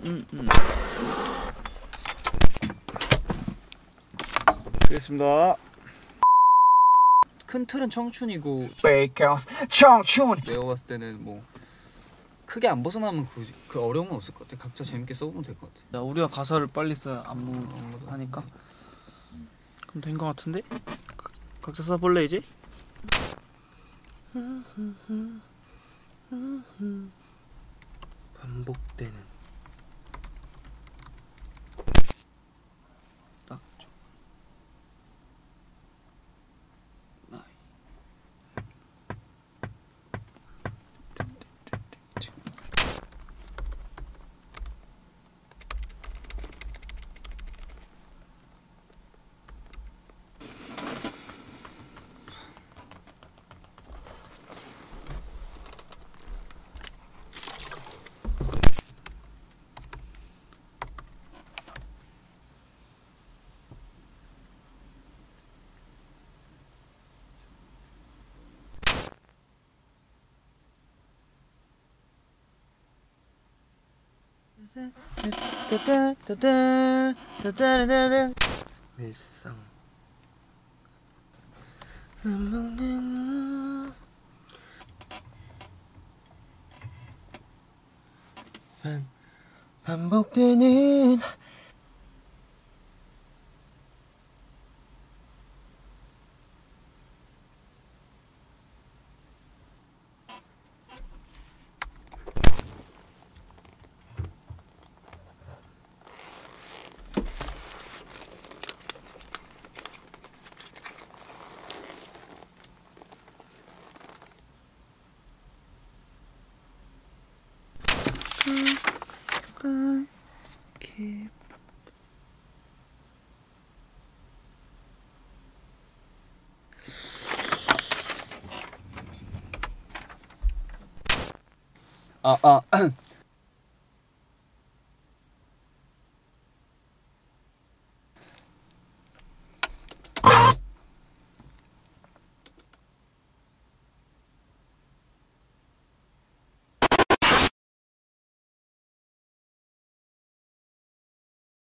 알겠습니다. 큰 틀은 청춘이고 청춘 내가 봤을 때는 뭐 크게 안 벗어나면 그 어려움은 없을 것 같아. 각자 재밌게 써보면 될 것 같아. 야, 우리가 가사를 빨리 써야 안무 하니까. 그럼 된 것 같은데? 각자 써볼래 이제? 반복되는 딱 좋은 나이. 일상 반복되는